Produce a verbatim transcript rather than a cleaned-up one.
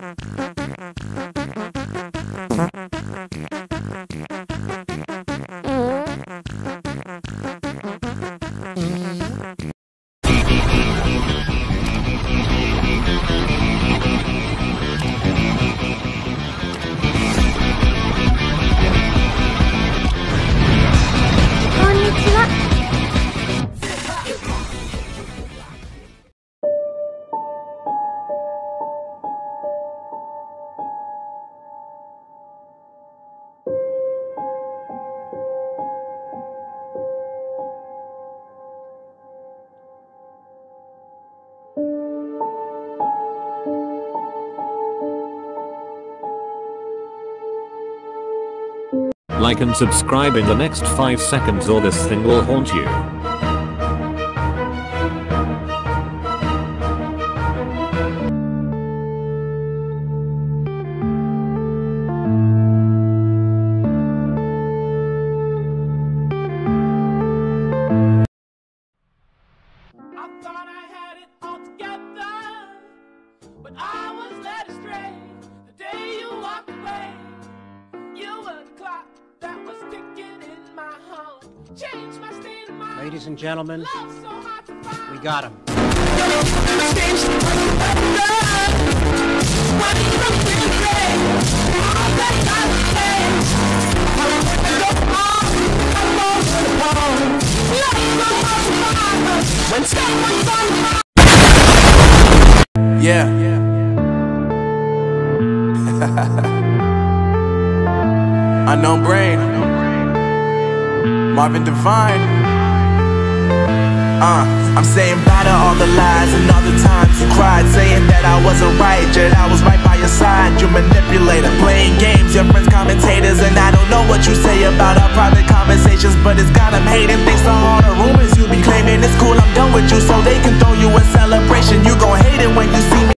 Like and subscribe in the next five seconds or this thing will haunt you. I thought I had it all together, but I was led astray the day you walked away. You were the clock that was ticking in my heart. Changed my state of mind. Ladies and gentlemen, Love so hard to find. we got him. Yeah. Unknown Brain, Marvin Divine. Uh, I'm saying bye to all the lies and all the times you cried, saying that I wasn't right, yet I was right by your side. You manipulator, playing games, your friends commentators, and I don't know what you say about our private conversations, but it's got them hating. Thanks to all the rumors you be claiming. It's cool, I'm done with you, so they can throw you a celebration. You gon' hate it when you see me.